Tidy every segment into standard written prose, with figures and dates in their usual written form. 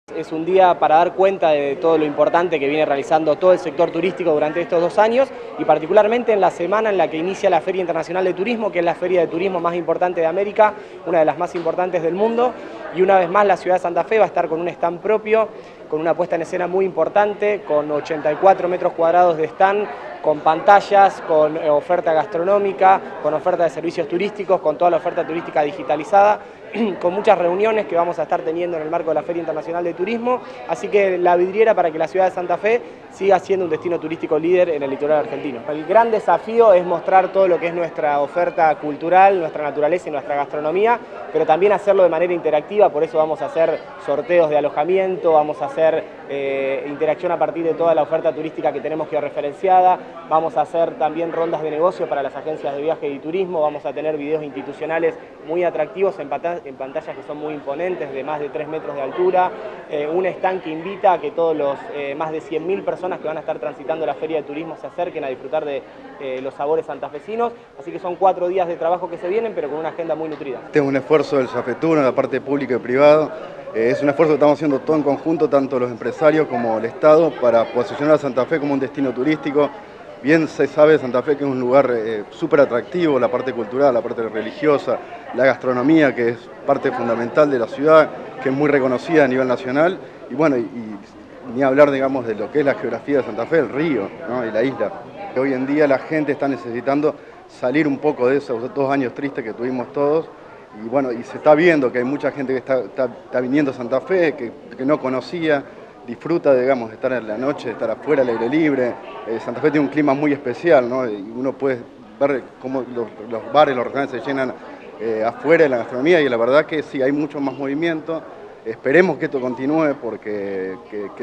Es un día para dar cuenta de todo lo importante que viene realizando todo el sector turístico durante estos 2 años y particularmente en la semana en la que inicia la Feria Internacional de Turismo, que es la feria de turismo más importante de América, una de las más importantes del mundo, y una vez más la ciudad de Santa Fe va a estar con un stand propio, con una puesta en escena muy importante, con 84 metros cuadrados de stand, con pantallas, con oferta gastronómica, con oferta de servicios turísticos, con toda la oferta turística digitalizada, con muchas reuniones que vamos a estar teniendo en el marco de la Feria Internacional de Turismo, así que la vidriera para que la ciudad de Santa Fe siga siendo un destino turístico líder en el litoral argentino. El gran desafío es mostrar todo lo que es nuestra oferta cultural, nuestra naturaleza y nuestra gastronomía, pero también hacerlo de manera interactiva, por eso vamos a hacer sorteos de alojamiento, vamos a hacer interacción a partir de toda la oferta turística que tenemos georreferenciada, vamos a hacer también rondas de negocio para las agencias de viaje y turismo, vamos a tener videos institucionales muy atractivos en pantallas que son muy imponentes, de más de 3 metros de altura, un stand que invita a que todos los más de 100.000 personas que van a estar transitando la Feria de Turismo se acerquen a disfrutar de los sabores santafesinos, así que son 4 días de trabajo que se vienen, pero con una agenda muy nutrida. Este es un esfuerzo del Safetur en la parte pública y privada, es un esfuerzo que estamos haciendo todo en conjunto, tanto los empresarios como el Estado, para posicionar a Santa Fe como un destino turístico. Bien se sabe Santa Fe que es un lugar súper atractivo, la parte cultural, la parte religiosa, la gastronomía, que es parte fundamental de la ciudad, que es muy reconocida a nivel nacional, y bueno, y ni hablar, digamos, de lo que es la geografía de Santa Fe, el río, ¿no? Y la isla. Hoy en día la gente está necesitando salir un poco de esos 2 años tristes que tuvimos todos, y bueno, y se está viendo que hay mucha gente que está viniendo a Santa Fe, que no conocía, disfruta, digamos, de estar en la noche, de estar afuera al aire libre. Santa Fe tiene un clima muy especial, ¿no? Y uno puede ver cómo los bares, los restaurantes se llenan afuera de la gastronomía, y la verdad que sí, hay mucho más movimiento. Esperemos que esto continúe porque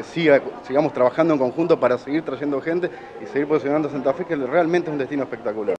sigamos trabajando en conjunto para seguir trayendo gente y seguir posicionando a Santa Fe, que realmente es un destino espectacular.